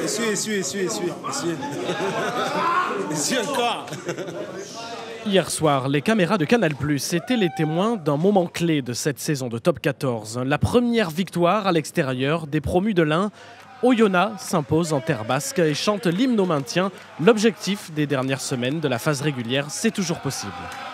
Essuie encore. Hier soir, les caméras de Canal+ étaient les témoins d'un moment clé de cette saison de Top 14. La première victoire à l'extérieur des promus de l'Ain. Oyonnax s'impose en terre basque et chante l'hymne au maintien. L'objectif des dernières semaines de la phase régulière, c'est toujours possible.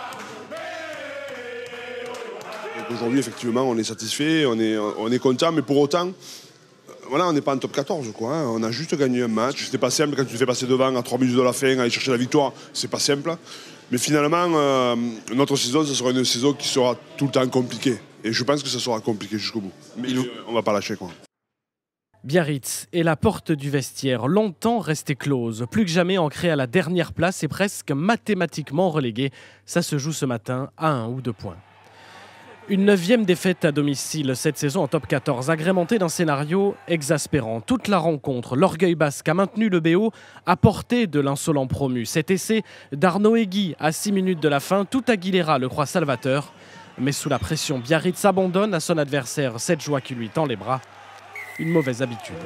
Aujourd'hui, effectivement, on est satisfait, on est content, mais pour autant, voilà, on n'est pas en top 14, quoi. On a juste gagné un match. C'était pas simple quand tu te fais passer devant à 3 minutes de la fin, aller chercher la victoire, c'est pas simple. Mais finalement, notre saison, ce sera une saison qui sera tout le temps compliquée. Et je pense que ça sera compliqué jusqu'au bout. Mais on ne va pas lâcher, quoi. Biarritz est la porte du vestiaire, longtemps restée close, plus que jamais ancrée à la dernière place et presque mathématiquement reléguée. Ça se joue ce matin à 1 ou 2 points. Une 9e défaite à domicile cette saison en top 14, agrémentée d'un scénario exaspérant. Toute la rencontre, l'orgueil basque a maintenu le BO à portée de l'insolent promu. Cet essai d'Arnaud Egui à 6 minutes de la fin, tout Aguilera le croit salvateur. Mais sous la pression, Biarritz abandonne à son adversaire cette joie qui lui tend les bras. Une mauvaise habitude.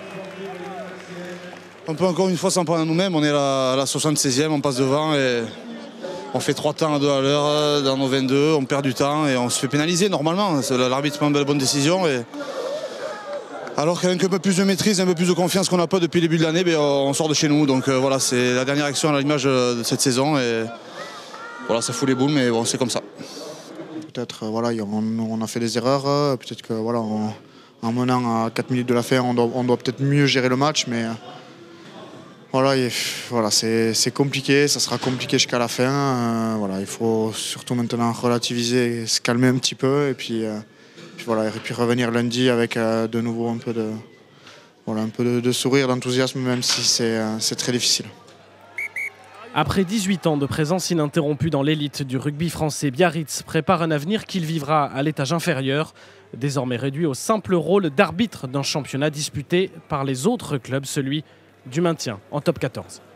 On peut encore une fois s'en prendre à nous-mêmes. On est à la 76e, on passe devant et on fait 3 temps à 2 à l'heure dans nos 22, on perd du temps et on se fait pénaliser normalement. L'arbitre prend une bonne décision. Alors qu'avec un peu plus de maîtrise, un peu plus de confiance qu'on n'a pas depuis le début de l'année, on sort de chez nous. Donc voilà, c'est la dernière action à l'image de cette saison. Et voilà, ça fout les boules, mais bon, c'est comme ça. Peut-être voilà, on a fait des erreurs. Peut-être que voilà, en menant à 4 minutes de la fin, on doit peut-être mieux gérer le match. Mais voilà, c'est compliqué, ça sera compliqué jusqu'à la fin. Voilà, il faut surtout maintenant relativiser, se calmer un petit peu et puis revenir lundi avec de nouveau un peu de sourire, d'enthousiasme, même si c'est très difficile. Après 18 ans de présence ininterrompue dans l'élite du rugby français, Biarritz prépare un avenir qu'il vivra à l'étage inférieur, désormais réduit au simple rôle d'arbitre d'un championnat disputé par les autres clubs, celui du maintien en top 14.